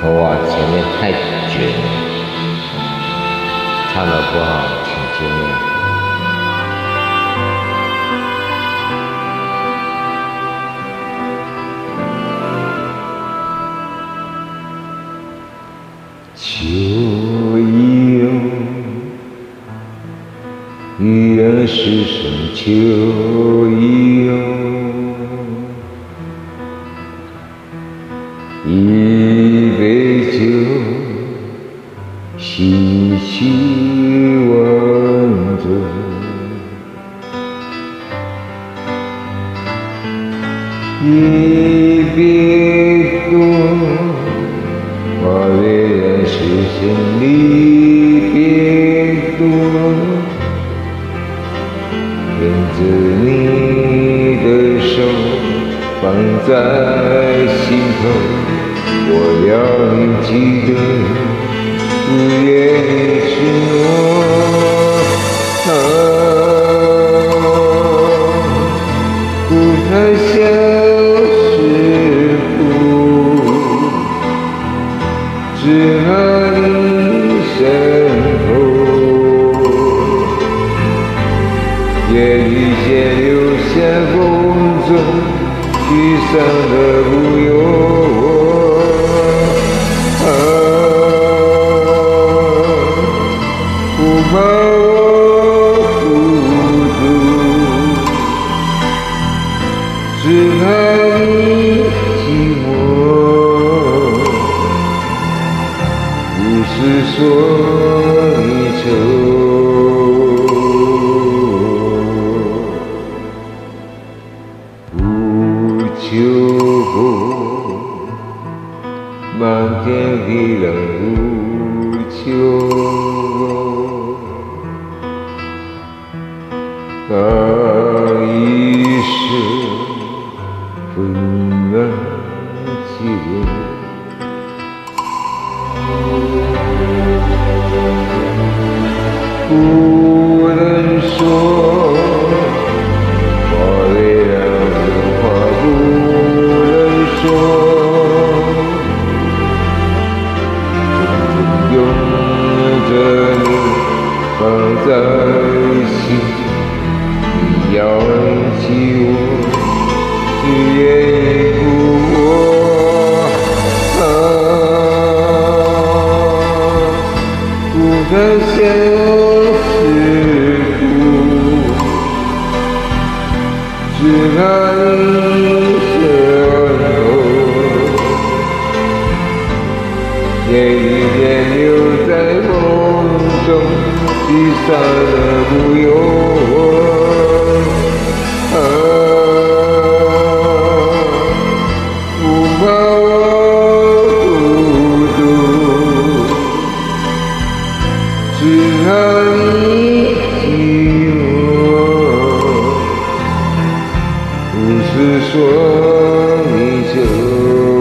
头发前面太卷了，唱得不好，请见谅。秋意哟，依然是深秋意哟，一杯酒，细细温着，一别多。花虽然是千里别多，牵着你的手放在心头，我要你记得，不愿意承诺。不太相识苦，只怕你身后，夜雨间留下风中沮丧的无忧。不怕我孤独，只怕你寂寞。不是说离愁，不求后，漫天的浪无求。那一世温暖记录。不能说，话虽然有话不能说，永着你放在心，你要记我，只愿意顾我，不敢想。只怕你身后，夜雨间留在梦中沮丧的无忧。不怕我孤独，只怕你寂寞。不是说离愁。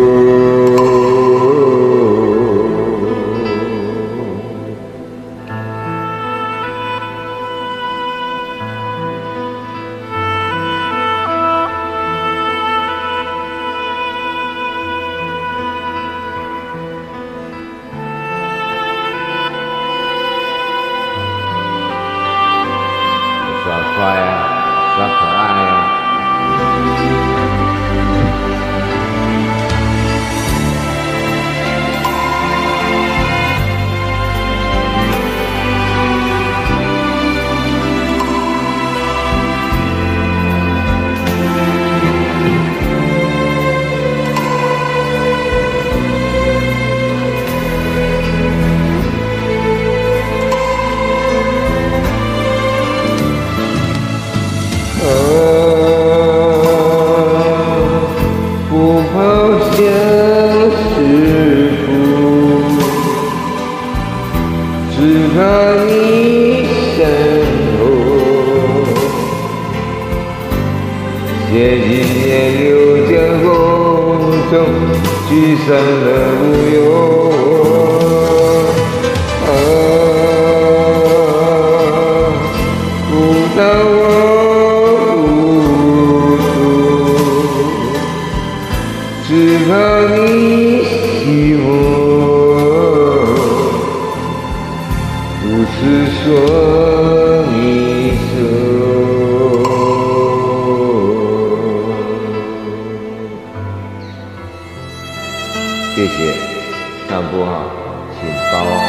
耍帅啊，耍可爱啊。不怕相识苦，只怕你身后，写几年流江风中沮丧的无忧。不当我孤独，只怕你寂寞。 谢谢，唱不好请包涵。